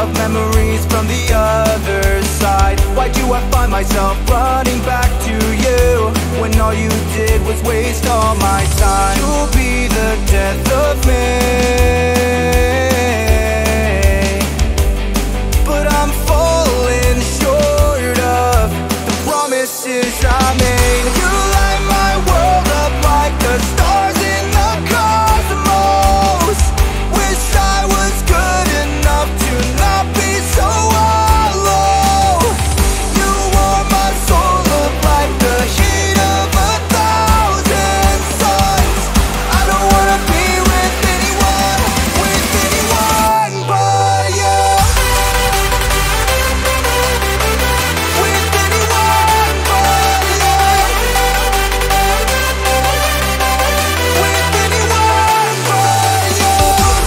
of memories from the other side. Why do I find myself running back to you when all you did was waste all my time? You'll be the death of me, but I'm falling short of the promises I made. You light my world up like the stars in the cosmos. Wish I was good enough to not be so hollow. You warm my soul up like the heat of 1,000 suns. I don't wanna be with anyone but you. With anyone but you. With anyone but you.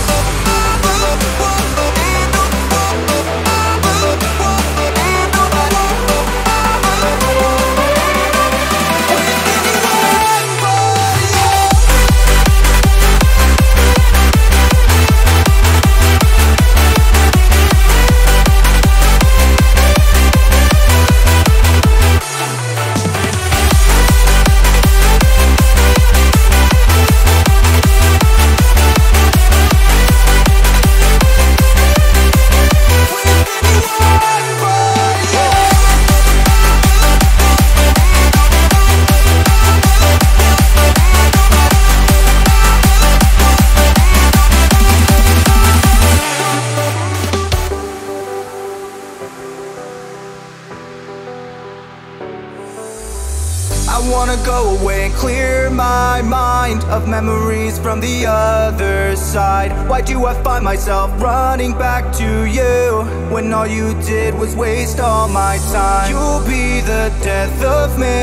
I wanna go away and clear my mind of memories from the other side. Why do I find myself running back to you when all you did was waste all my time? You'll be the death of me,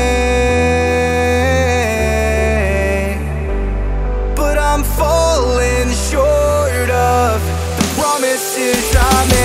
but I'm falling short of the promises I made.